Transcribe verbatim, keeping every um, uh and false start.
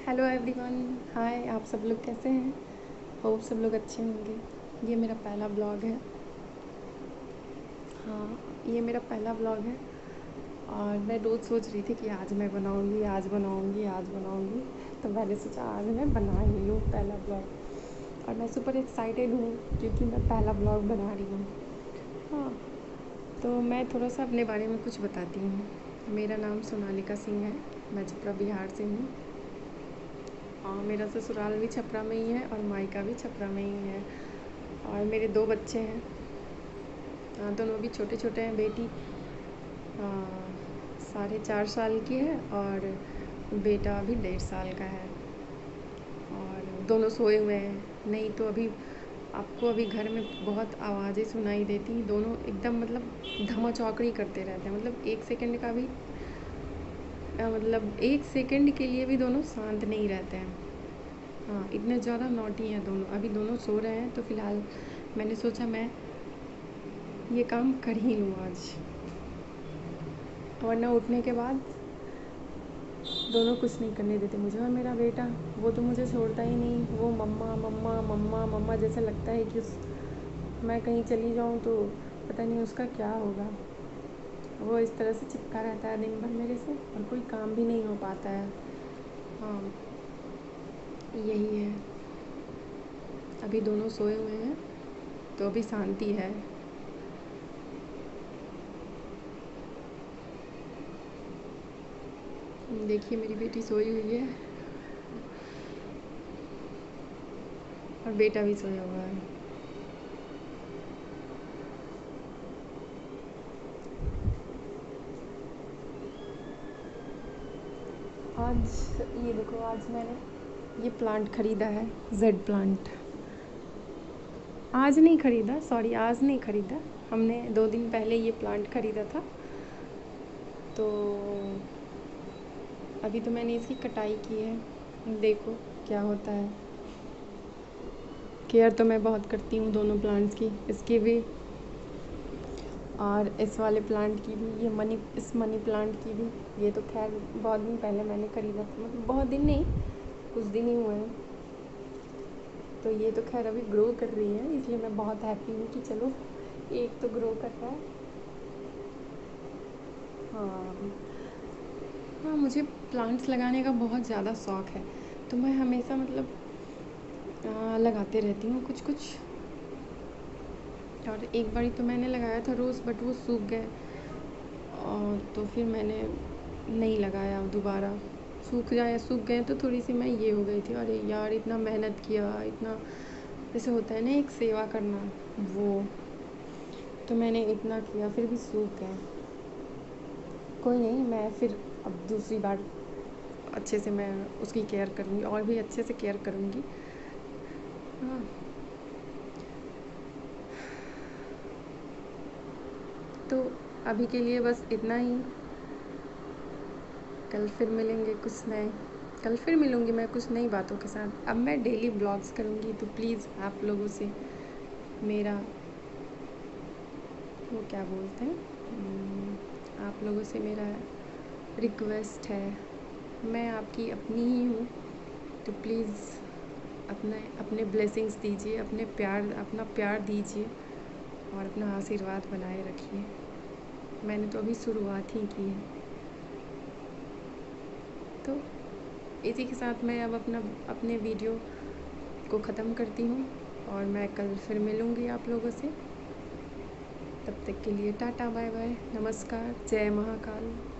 Hello everyone, हाय। आप सब लोग कैसे हैं? होप सब लोग अच्छे होंगे। ये मेरा पहला ब्लॉग है। हाँ, ये मेरा पहला ब्लॉग है और मैं रोज़ सोच रही थी कि आज मैं बनाऊँगी, आज बनाऊँगी, आज बनाऊँगी। तो मैंने सोचा आज मैं बना ही लूँ पहला ब्लॉग। और मैं सुपर एक्साइटेड हूँ क्योंकि मैं पहला ब्लॉग बना रही हूँ। हाँ, तो मैं थोड़ा सा अपने बारे में कुछ बताती हूँ। मेरा नाम सोनालिका सिंह है। मैं छपरा बिहार से हूँ। हाँ, मेरा ससुराल भी छपरा में ही है और मायका भी छपरा में ही है। और मेरे दो बच्चे हैं। हाँ, दोनों भी छोटे छोटे हैं। बेटी साढ़े चार साल की है और बेटा अभी डेढ़ साल का है। और दोनों सोए हुए हैं। नहीं तो अभी आपको अभी घर में बहुत आवाज़ें सुनाई देती। दोनों एकदम मतलब धमा चौकड़ी करते रहते हैं। मतलब एक सेकंड का भी मतलब एक सेकंड के लिए भी दोनों शांत नहीं रहते हैं। हाँ, इतने ज़्यादा नॉटी हैं दोनों। अभी दोनों सो रहे हैं तो फ़िलहाल मैंने सोचा मैं ये काम कर ही लूँ आज, वरना उठने के बाद दोनों कुछ नहीं करने देते मुझे। और मेरा बेटा, वो तो मुझे छोड़ता ही नहीं। वो मम्मा मम्मा मम्मा मम्मा जैसे लगता है कि उस मैं कहीं चली जाऊँ तो पता नहीं उसका क्या होगा। वो इस तरह से चिपका रहता है दिन भर मेरे से और कोई काम भी नहीं हो पाता है। हाँ, यही है। अभी दोनों सोए हुए हैं तो अभी शांति है। देखिए मेरी बेटी सोई हुई है और बेटा भी सोया हुआ है। आज ये देखो, आज मैंने ये प्लांट ख़रीदा है, जेड प्लांट। आज नहीं ख़रीदा, सॉरी आज नहीं ख़रीदा। हमने दो दिन पहले ये प्लांट ख़रीदा था। तो अभी तो मैंने इसकी कटाई की है। देखो क्या होता है। केयर तो मैं बहुत करती हूँ दोनों प्लांट्स की, इसकी भी और इस वाले प्लांट की भी। ये मनी इस मनी प्लांट की भी। ये तो खैर बहुत दिन पहले मैंने ख़रीदा था, मतलब बहुत दिन नहीं, कुछ दिन ही हुए हैं। तो ये तो खैर अभी ग्रो कर रही है, इसलिए मैं बहुत हैप्पी हूँ कि चलो एक तो ग्रो कर रहा है। हाँ हाँ, मुझे प्लांट्स लगाने का बहुत ज़्यादा शौक़ है। तो मैं हमेशा मतलब आ, लगाते रहती हूँ कुछ कुछ। और एक बारी तो मैंने लगाया था रोज़, बट वो सूख गए और तो फिर मैंने नहीं लगाया दोबारा। सूख जाए सूख गए तो थोड़ी सी मैं ये हो गई थी, अरे यार इतना मेहनत किया, इतना जैसे होता है ना एक सेवा करना, वो तो मैंने इतना किया फिर भी सूख गए। कोई नहीं, मैं फिर अब दूसरी बार अच्छे से मैं उसकी केयर करूँगी और भी अच्छे से केयर करूँगी। हाँ, तो अभी के लिए बस इतना ही। कल फिर मिलेंगे कुछ नए कल फिर मिलूँगी मैं कुछ नई बातों के साथ। अब मैं डेली ब्लॉग्स करूँगी तो प्लीज़ आप लोगों से मेरा वो क्या बोलते हैं आप लोगों से मेरा रिक्वेस्ट है। मैं आपकी अपनी ही हूँ, तो प्लीज़ अपने अपने ब्लेसिंग्स दीजिए, अपने प्यार अपना प्यार दीजिए और अपना आशीर्वाद बनाए रखिए। मैंने तो अभी शुरुआत ही की है। तो इसी के साथ मैं अब अपना अपने वीडियो को ख़त्म करती हूँ और मैं कल फिर मिलूँगी आप लोगों से। तब तक के लिए टाटा बाय बाय, नमस्कार, जय महाकाल।